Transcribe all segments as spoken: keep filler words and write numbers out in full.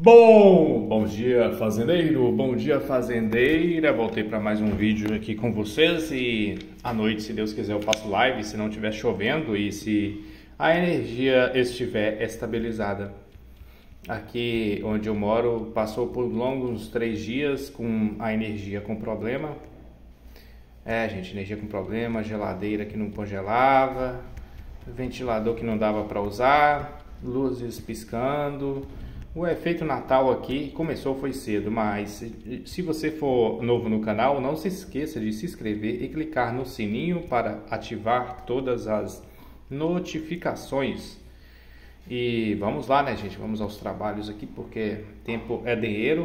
Bom, bom dia fazendeiro, bom dia fazendeira. Voltei para mais um vídeo aqui com vocês e à noite, se Deus quiser, eu faço live se não estiver chovendo e se a energia estiver estabilizada. Aqui onde eu moro passou por longos três dias com a energia com problema. É, gente, energia com problema, geladeira que não congelava, ventilador que não dava para usar, luzes piscando. O efeito Natal aqui começou foi cedo, mas se você for novo no canal, não se esqueça de se inscrever e clicar no sininho para ativar todas as notificações. E vamos lá, né, gente? Vamos aos trabalhos aqui, porque tempo é dinheiro.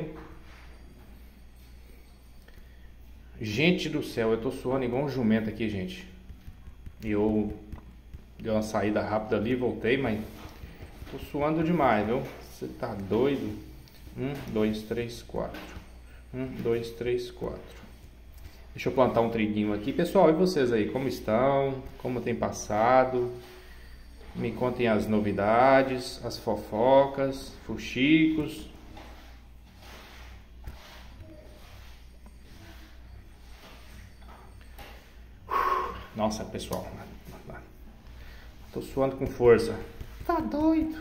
Gente do céu, eu tô suando igual um jumento aqui, gente. Eu dei uma saída rápida ali, voltei, mas tô suando demais, viu? Você tá doido? Um, dois, três, quatro. Um, dois, três, quatro. Deixa eu plantar um triguinho aqui. Pessoal, e vocês aí? Como estão? Como tem passado? Me contem as novidades, as fofocas, fuxicos. Nossa, pessoal. Tô suando com força. Tá doido?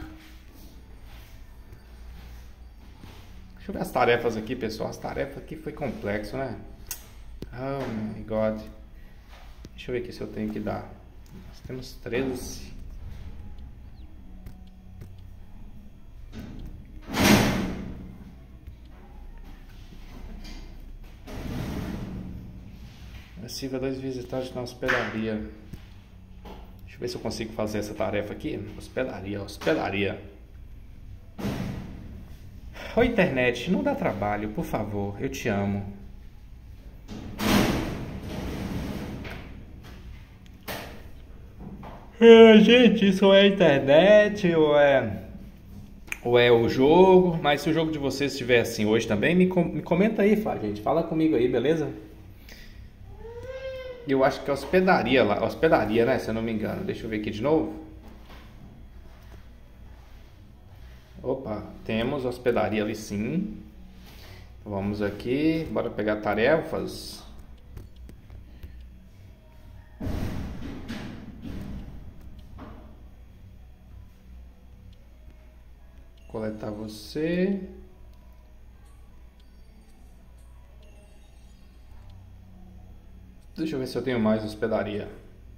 Deixa eu ver as tarefas aqui, pessoal. As tarefas aqui foi complexo, né? Oh my God. Deixa eu ver aqui se eu tenho que dar. Nós temos treze. Receba dois visitantes na hospedaria. Deixa eu ver se eu consigo fazer essa tarefa aqui. Hospedaria, hospedaria. Ô internet, não dá trabalho, por favor, eu te amo. É, gente, isso é internet ou é, ou é o jogo? Mas se o jogo de vocês estiver assim hoje também, me, com, me comenta aí, fala, gente. Fala comigo aí, beleza? Eu acho que é hospedaria lá, hospedaria, né? Se eu não me engano. Deixa eu ver aqui de novo. Opa, temos hospedaria ali sim. Vamos aqui, bora pegar tarefas. Coletar você. Deixa eu ver se eu tenho mais hospedaria.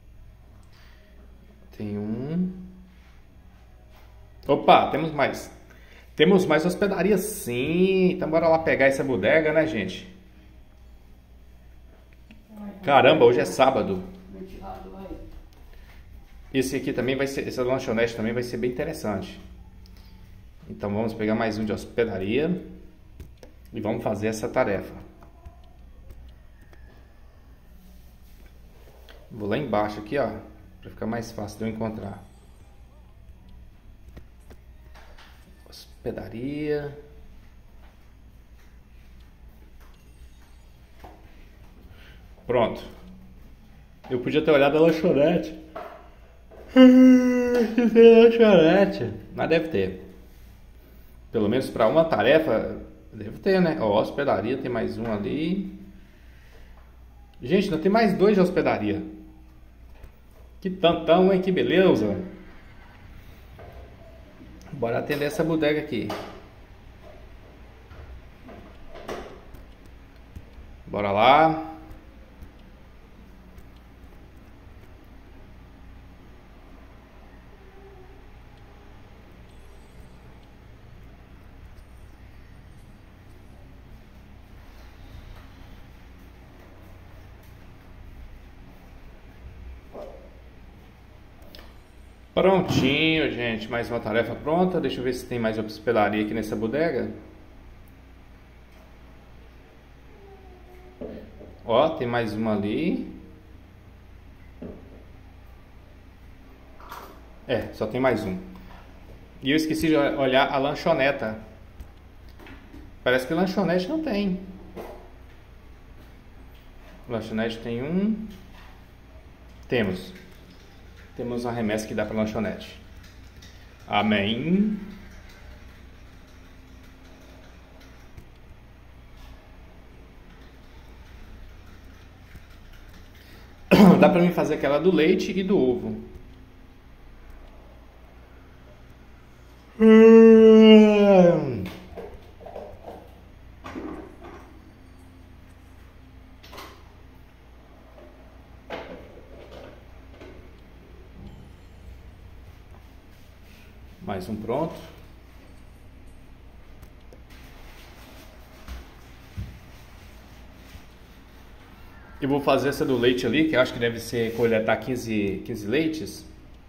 Tem um. Opa, temos mais. Temos mais hospedaria sim. Então bora lá pegar essa bodega, né, gente? Caramba, hoje é sábado. Esse aqui também vai ser, essa lanchonete também vai ser bem interessante. Então vamos pegar mais um de hospedaria e vamos fazer essa tarefa. Vou lá embaixo aqui, ó, para ficar mais fácil de eu encontrar. Hospedaria. Pronto. Eu podia ter olhado a lanchonete. Tem lanchonete. Mas deve ter. Pelo menos para uma tarefa, deve ter, né? Ó, hospedaria, tem mais um ali. Gente, não tem mais dois de hospedaria. Que tantão, hein? Que beleza. Bora atender essa bodega aqui. Bora lá. Prontinho, gente. Mais uma tarefa pronta. Deixa eu ver se tem mais hospedaria aqui nessa bodega. Ó, tem mais uma ali. É, só tem mais um. E eu esqueci de olhar a lanchoneta. Parece que lanchonete não tem. Lanchonete tem um. Temos. Temos uma remessa que dá para lanchonete. Amém. Dá pra mim fazer aquela do leite e do ovo. Hum. Mais um pronto. Eu vou fazer essa do leite ali, que eu acho que deve ser coletar quinze, quinze leites.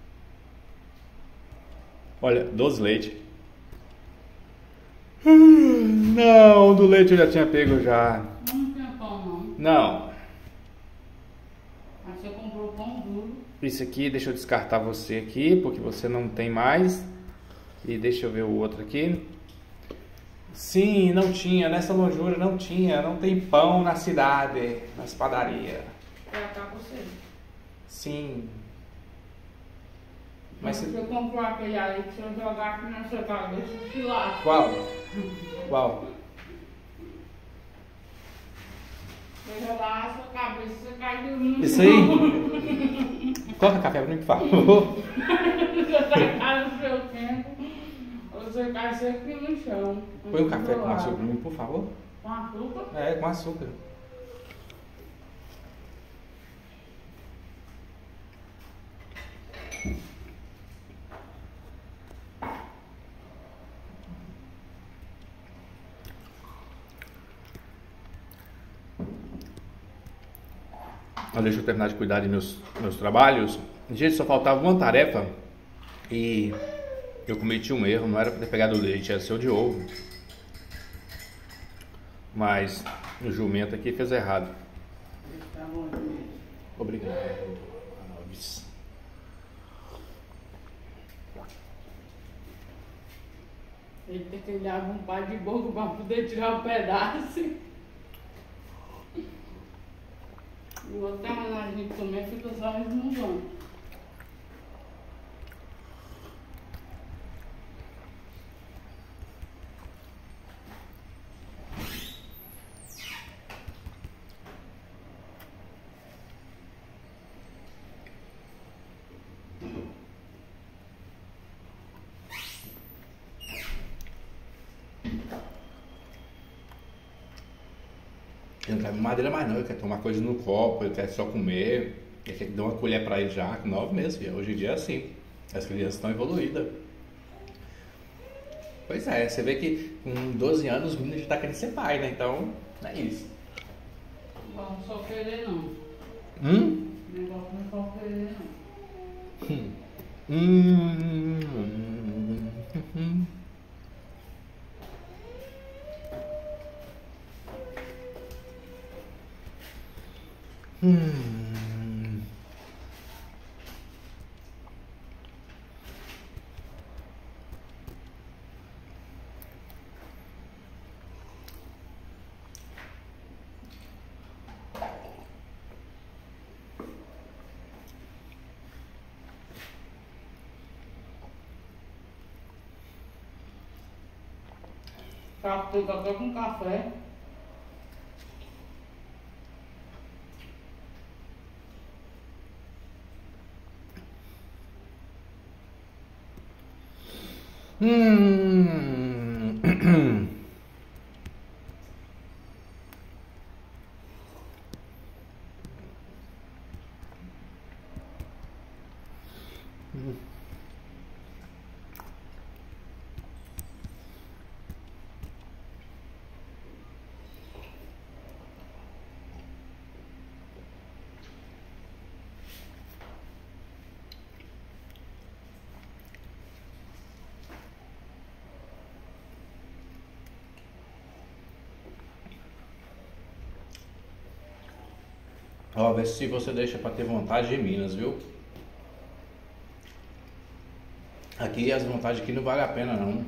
Olha, doze leites. Não, do leite eu já tinha pego já. Não tinha pão não. Não. Mas você comprou pão duro. Isso aqui, deixa eu descartar você aqui, porque você não tem mais. E deixa eu ver o outro aqui. Sim, não tinha, nessa lojura não tinha, não tem pão na cidade, nas padarias. Pra cá você. Sim. Mas Mas você comprou aquele ali que você jogar aqui na sua cabeça, se lá. qual? Qual? Você jogar na sua cabeça, você cai dormindo. Isso aí? Coloca café pra mim, por favor. Você cai no seu tempo, você cai sempre no chão. Põe um café com açúcar pra mim, por favor. Com açúcar? É, com açúcar. Mas deixa eu terminar de cuidar de meus, meus trabalhos. Gente, só faltava uma tarefa e eu cometi um erro. Não era para ter pegado o leite, era seu de ovo. Mas o jumento aqui fez errado. Tá bom, gente. Obrigado, Alves. Ele tem que dar um par de boca para poder tirar um pedaço. E o outro a gente comer fica só resmungando. Ele não quer madeira mais não, ele quer tomar coisa no copo, ele quer só comer, ele quer dar uma colher pra ele já, com nove meses, filho. Hoje em dia é assim, as crianças estão evoluídas. Pois é, você vê que com doze anos o menino já tá querendo ser pai, né? Então, é isso. Não só querer não. Hum? Negócio não é só querer não. Hum. Hum. Hum. Hum. Hum. Café, café com café. Hum. Ó, vê se você deixa pra ter vontade em Minas, viu? Aqui as vontades aqui não vale a pena não.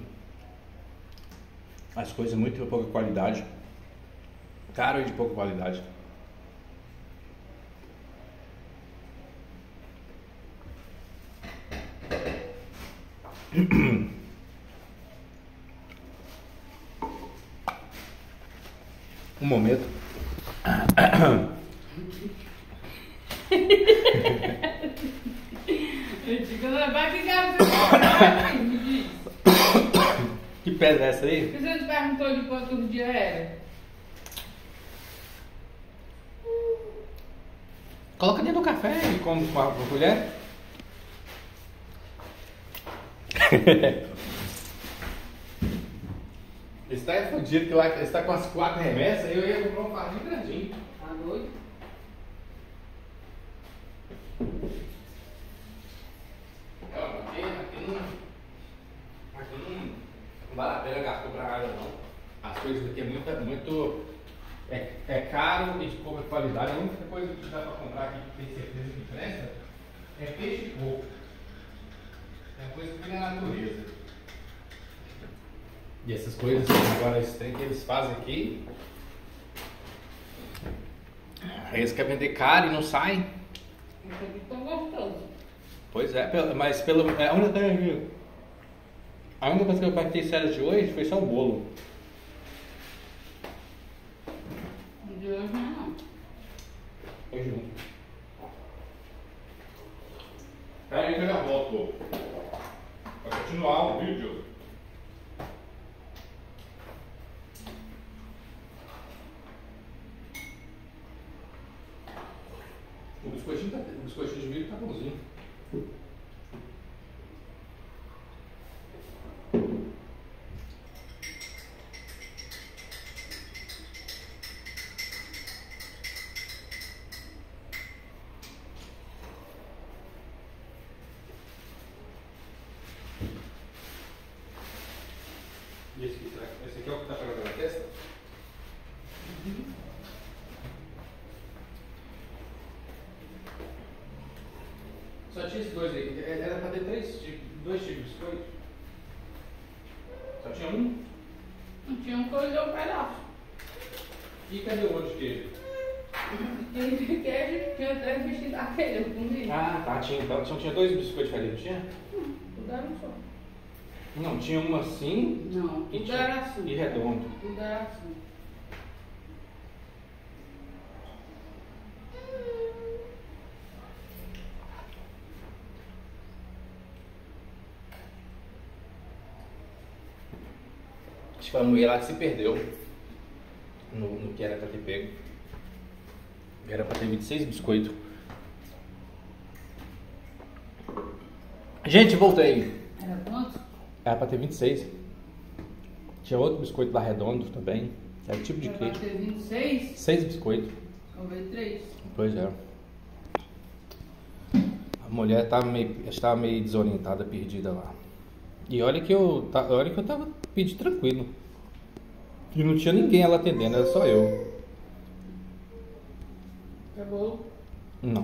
As coisas muito de pouca qualidade. Caro e de pouca qualidade. Um momento. Eu digo, não vai ficar pra me diz. Que pedra é essa aí? Por que você não perguntou de quanto dia era? Coloca dentro do café e come com a colher. Esse tá é fodido, que lá esse tá com as quatro remessas, eu ia comprar um fardo grandinho. Tá doido? Aqui, aqui não, aqui não, não vale a pena gastar pra nada não. As coisas aqui é muito, muito é, é caro e de pouca qualidade. A única coisa que dá pra comprar aqui que tem certeza que presta é peixe e coco. É uma coisa que vem na natureza. E essas coisas agora esse trem que eles fazem aqui, aí eles querem vender caro e não saem. Isso aqui tá gostoso. Pois é, mas pelo. É, a, única, a única coisa que eu partei sério de hoje foi só o bolo. De hoje não é não. Foi junto. Peraí que eu já volto. Vai continuar o vídeo. O biscoitinho, tá, o biscoitinho de milho tá bonzinho. E esse aqui, será que esse aqui é o que tá pegando na testa? Uhum. Só tinha esses dois aí. Era pra ter três tipos, dois tipos de biscoito. Só tinha um? Não tinha um que eu dei um pedaço. E cadê o outro de queijo? Tinha de queijo, tinha três vestidos daquele, eu comi. Ah, tá. Tinha, então só tinha dois biscoitos diferentes, não tinha? Hum, tudo era um só. Não, tinha um assim Não, e, tudo tinha- era assim. e redondo. Tudo era assim. Acho que a mulher lá se perdeu no, no que era pra ter pego. Era pra ter vinte e seis biscoitos. Gente, voltei. Era quanto? Era pra ter vinte e seis. Tinha outro biscoito lá redondo também. Era tipo de Era queijo. pra ter vinte e seis? Seis biscoitos. Eu veio três. Pois é. A mulher tava meio, estava meio desorientada, perdida lá. E olha que eu, ta- olha que eu tava pedindo tranquilo. E não tinha ninguém ela atendendo, era só eu. Acabou? Não.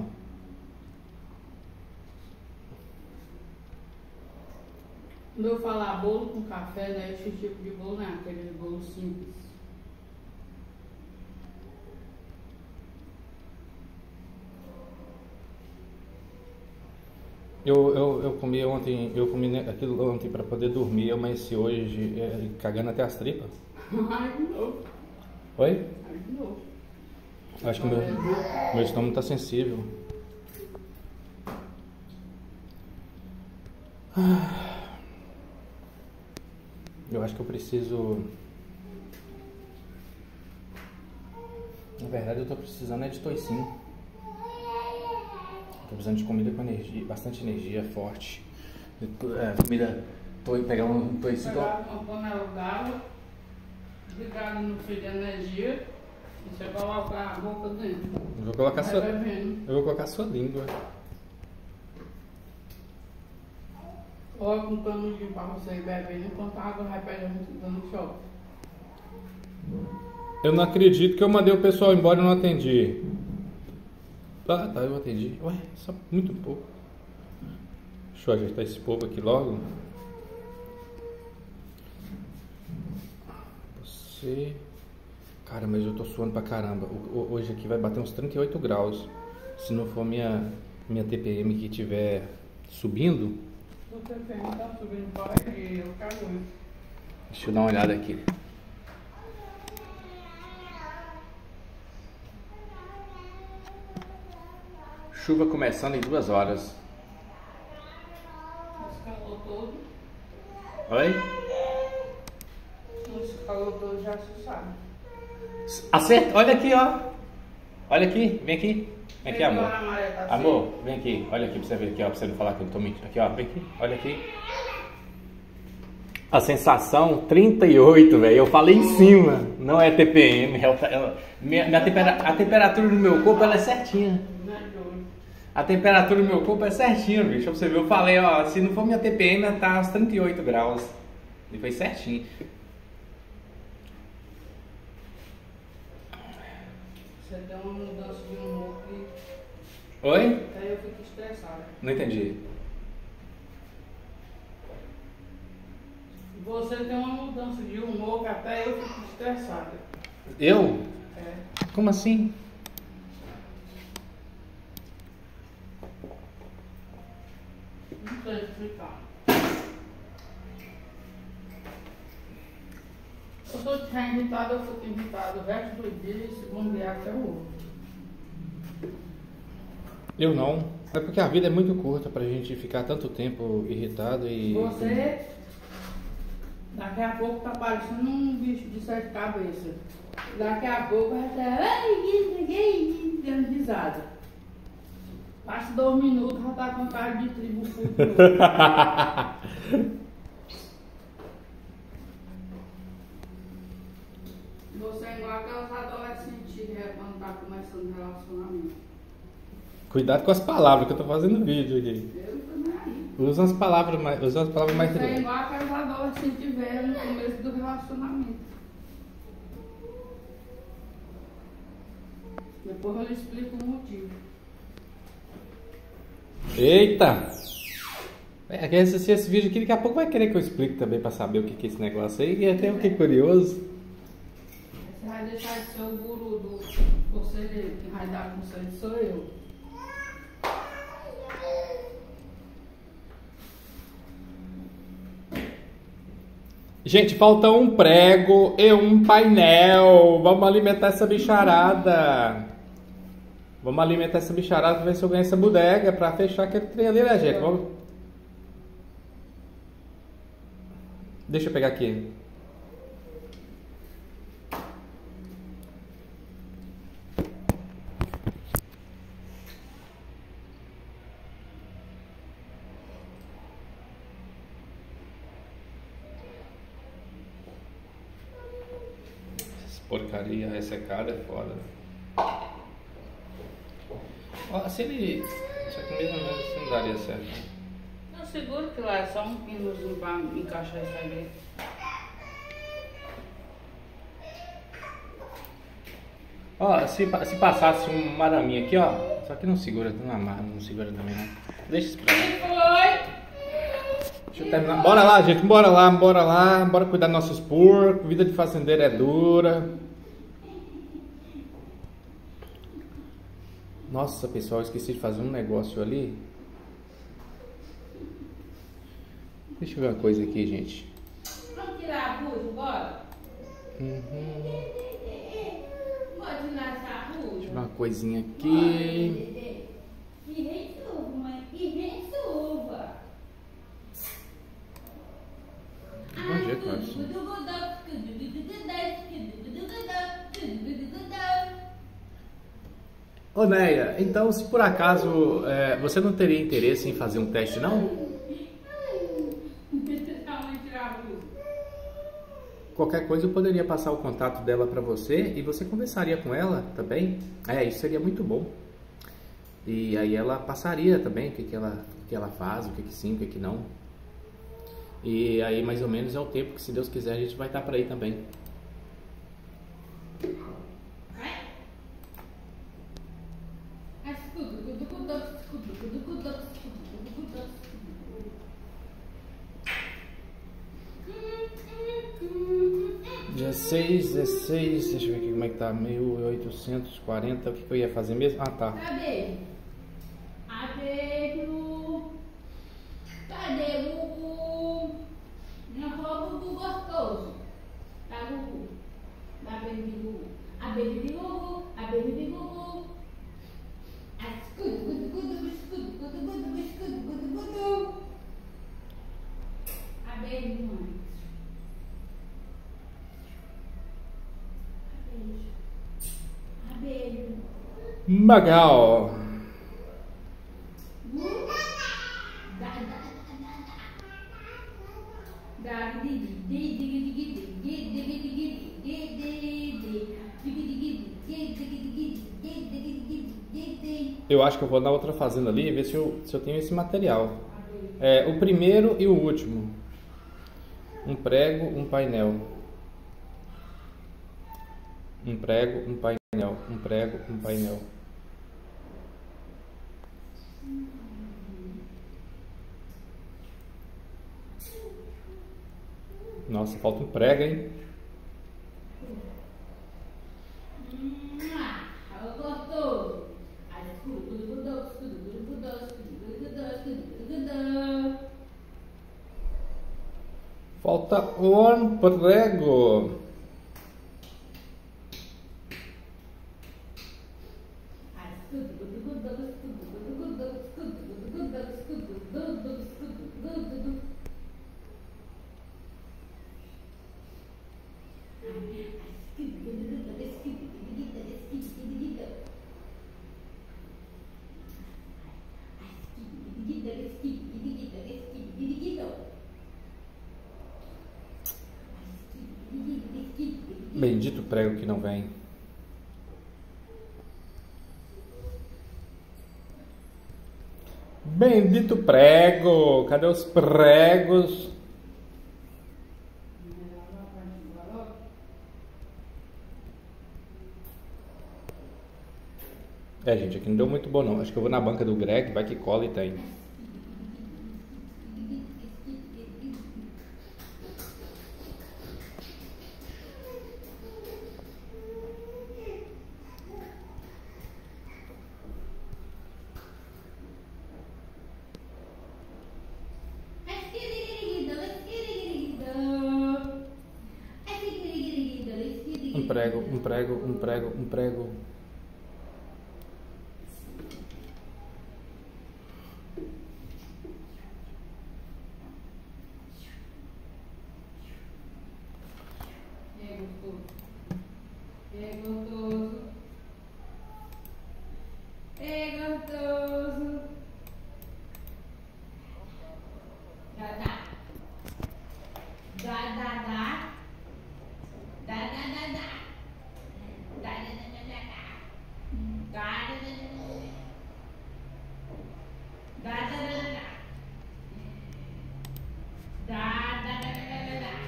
Quando eu falar bolo com café, não é esse tipo de bolo, não é aquele bolo simples. Eu, eu, eu comi ontem, eu comi ne- aquilo ontem para poder dormir, eu amanheci hoje é, cagando até as tripas. Ai, de novo. Oi? Ai, de novo. Acho que meu, meu estômago tá sensível. Ah. Eu acho que eu preciso. Na verdade, eu tô precisando é de toicinho. Tô precisando de comida com energia, bastante energia, forte. É, comida. Tô pegar um toicinho. Pegar uma panela d'água, ligado no fio de energia, e você colocar a boca dentro. Eu vou colocar Vai sua. bebendo. Eu vou colocar sua língua. Coloca um canudinho pra você ir bebendo enquanto a água vai pegando dando choque. Eu não acredito que eu mandei o pessoal embora e não atendi. Tá, tá, eu atendi. Ué, só muito pouco. Deixa eu ajeitar esse povo aqui logo. Você. Cara, mas eu tô suando pra caramba. O- o- Hoje aqui vai bater uns trinta e oito graus. Se não for minha, minha T P M que estiver subindo. O T P M tá subindo para aqui, eu cago. Deixa eu dar uma olhada aqui. Chuva começando em duas horas. Esse calor todo. Oi? Esse calor todo já se sabe. Acerta, olha aqui, ó. Olha aqui, vem aqui. Vem aqui, amor. Tá Amor, vem aqui. Olha aqui pra você ver aqui, ó. Pra você não falar que eu tô mentindo. Aqui, ó. Vem aqui. Olha aqui. A sensação trinta e oito, velho. Eu falei em cima. Não é T P M. É, é, minha, minha tempera, a temperatura do meu corpo ela é certinha. A temperatura do meu corpo é certinha, bicho. Pra você ver, eu falei, ó. Se não for minha T P M, tá aos trinta e oito graus. E foi certinho. Você deu uma mudança de humor que... Oi? Aí eu fico estressada. Não entendi. Você tem uma mudança de humor que até eu fico estressada. Eu? É. Como assim? Não sei explicar. Eu tô irritada, eu fico irritada o resto do dia e segundo dia até o outro. Eu não. É porque a vida é muito curta pra gente ficar tanto tempo irritado e... Você, daqui a pouco tá parecendo um bicho de sete cabeças. Daqui a pouco vai estar dando risada. Passa dois minutos, já tá com cara de tribo futuro. Você é igual aquelas adolescentes né, quando tá começando relacionamento. Cuidado com as palavras que eu tô fazendo vídeo aqui. Eu também aí. Usa as palavras mais, usa as palavras mais Você é triviais. igual aquelas adolescentes velhas no começo do relacionamento. Depois eu lhe explico o motivo. Eita! É, quer assistir esse vídeo aqui, daqui a pouco vai querer que eu explique também pra saber o que que é esse negócio aí. E até o que é curioso. Você vai deixar de ser o guru do conselheiro. Quem vai dar conselho sou eu. Gente, falta um prego e um painel. Vamos alimentar essa bicharada. Vamos alimentar essa bicharada pra ver se eu ganho essa bodega pra fechar aquele trem ali, né, gente? Vamos... Deixa eu pegar aqui. Essa porcaria ressecada é foda. Ó, se ele... Isso aqui mesmo mesmo não daria certo. Eu seguro que lá é só um pinozinho pra encaixar isso aí. Ó, se, se passasse um araminho aqui, ó. Só que não segura, não amarra, não segura também não. Deixa isso pra lá. Foi! Deixa eu terminar. Bora lá, gente, bora lá, bora lá. Bora cuidar dos nossos porcos. Vida de fazendeiro é dura. Nossa, pessoal, eu esqueci de fazer um negócio ali. Deixa eu ver uma coisa aqui, gente. Vamos tirar a bucha, bora? Uhum. Pode tirar essa bucha? Deixa eu ver uma coisinha aqui. Que resuva, mãe, que resuva. Bom dia, Carson. Ô, Neia, então se por acaso é, você não teria interesse em fazer um teste, não? Qualquer coisa eu poderia passar o contato dela para você e você conversaria com ela também. É, isso seria muito bom. E aí ela passaria também o que, que, ela, o que ela faz, o que, que sim, o que, que não. E aí mais ou menos é o tempo que, se Deus quiser, a gente vai estar por aí também. dezesseis, dezesseis, deixa eu ver aqui como é que tá, mil oitocentos e quarenta, o que, que eu ia fazer mesmo? Ah, tá. Cadê? Cadê, Gugu? Cadê, Gugu? Não foi o Gugu gostoso. Tá, Gugu? Dá beijo de Gugu. A beijo de Gugu, a beijo de Gugu. A escuta, Gugu, Magal. Eu acho que eu vou na outra fazenda ali e ver se eu, se eu tenho esse material. É, o primeiro e o último. Um prego, um painel. Um prego, um painel. Um prego, um painel. Nossa, falta um prego, hein? Falta um prego. Bendito prego que não vem. Bendito prego. Cadê os pregos? É, gente, aqui não deu muito bom não. Acho que eu vou na banca do Greg, vai que cola e tem. Um prego, um prego, um prego, um prego. É gostoso. É gostoso. Dá, dá. Dá, dá, dá. Dá, dá, dá, dá. Dá, dá, dá, dá, dá. Dá, dá, dá, dá. Dá, dá, dá, dá. Dá, dá, dá, dá, dá.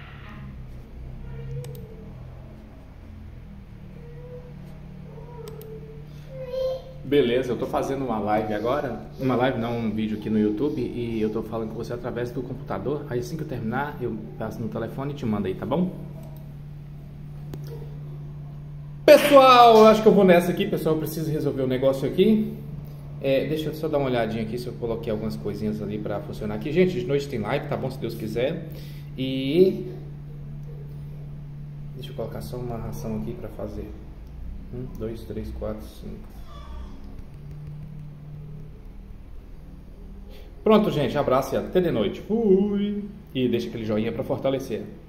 Beleza, eu tô fazendo uma live agora, uma live não, um vídeo aqui no YouTube, e eu tô falando com você através do computador. Aí assim que eu terminar, eu passo no telefone e te mando aí, tá bom? Pessoal, eu acho que eu vou nessa aqui, pessoal, eu preciso resolver um negócio aqui. É, deixa eu só dar uma olhadinha aqui se eu coloquei algumas coisinhas ali pra funcionar aqui. Gente, de noite tem live, tá bom, se Deus quiser. E... deixa eu colocar só uma ração aqui pra fazer. Um, dois, três, quatro, cinco... Pronto, gente, abraço e até de noite. Fui! E deixa aquele joinha para fortalecer.